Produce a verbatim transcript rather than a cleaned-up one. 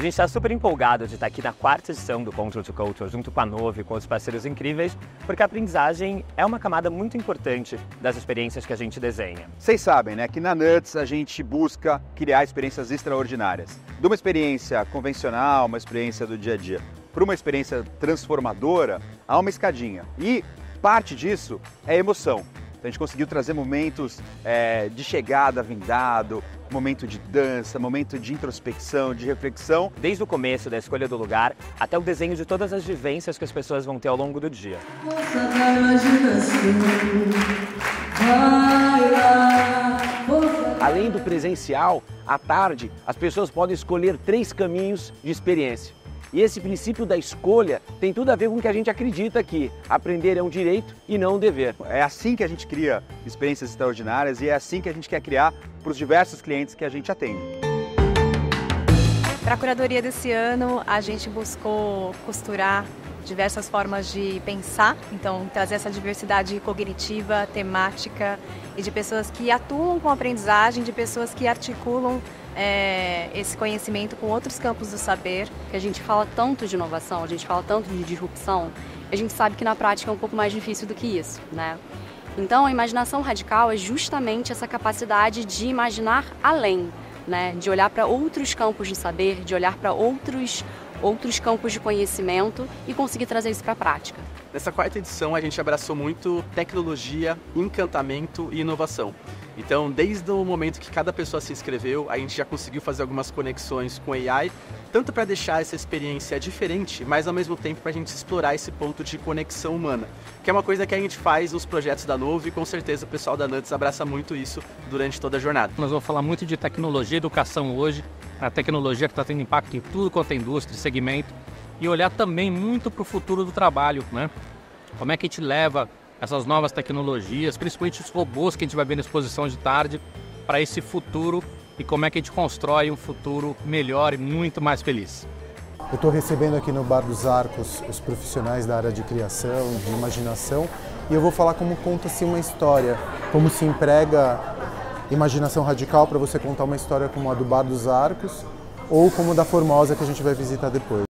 gente está super empolgado de estar aqui na quarta edição do Control to Culture, junto com a Novo e com os parceiros incríveis, porque a aprendizagem é uma camada muito importante das experiências que a gente desenha. Vocês sabem, né, que na Nuts a gente busca criar experiências extraordinárias. De uma experiência convencional, uma experiência do dia a dia, para uma experiência transformadora, há uma escadinha. E parte disso é emoção. A gente conseguiu trazer momentos é, de chegada, vindado, momento de dança, momento de introspecção, de reflexão. Desde o começo da escolha do lugar até o desenho de todas as vivências que as pessoas vão ter ao longo do dia. Além do presencial, à tarde as pessoas podem escolher três caminhos de experiência. E esse princípio da escolha tem tudo a ver com o que a gente acredita que aprender é um direito e não um dever. É assim que a gente cria experiências extraordinárias e é assim que a gente quer criar para os diversos clientes que a gente atende. Para a curadoria desse ano, a gente buscou costurar diversas formas de pensar, então trazer essa diversidade cognitiva, temática e de pessoas que atuam com aprendizagem, de pessoas que articulam é, esse conhecimento com outros campos do saber. A gente fala tanto de inovação, a gente fala tanto de disrupção, a gente sabe que na prática é um pouco mais difícil do que isso, né? Então a imaginação radical é justamente essa capacidade de imaginar além, né? De olhar para outros campos de saber, de olhar para outros outros campos de conhecimento e conseguir trazer isso para a prática. Nessa quarta edição a gente abraçou muito tecnologia, encantamento e inovação. Então, desde o momento que cada pessoa se inscreveu, a gente já conseguiu fazer algumas conexões com A I, tanto para deixar essa experiência diferente, mas ao mesmo tempo para a gente explorar esse ponto de conexão humana, que é uma coisa que a gente faz nos projetos da Novo e com certeza o pessoal da Nuts abraça muito isso durante toda a jornada. Nós vamos falar muito de tecnologia e educação hoje, a tecnologia que está tendo impacto em tudo quanto é indústria, segmento, e olhar também muito para o futuro do trabalho, né? Como é que a gente leva essas novas tecnologias, principalmente os robôs que a gente vai ver na exposição de tarde, para esse futuro e como é que a gente constrói um futuro melhor e muito mais feliz. Eu estou recebendo aqui no Bar dos Arcos os profissionais da área de criação, de imaginação, e eu vou falar como conta-se uma história, como se emprega imaginação radical para você contar uma história como a do Bar dos Arcos ou como a da Formosa que a gente vai visitar depois.